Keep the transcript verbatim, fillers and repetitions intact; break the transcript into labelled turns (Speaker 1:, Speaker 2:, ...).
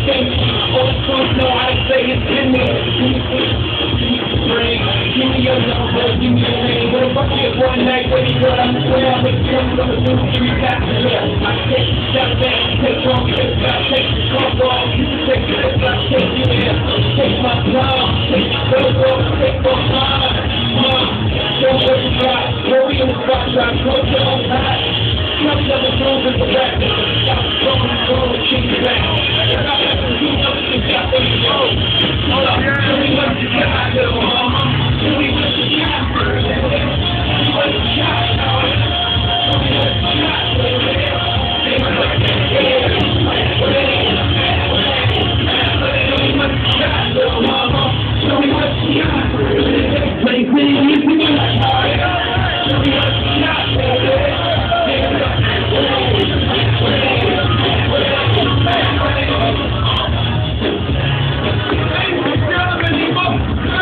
Speaker 1: thing. All the truth, know how to say it's in me. Give me free, give me your number, give me your name. What if I get one night, baby girl, I swear I'll make you come to the room, give me back to here. I take the shot back, take long, take the shot, take the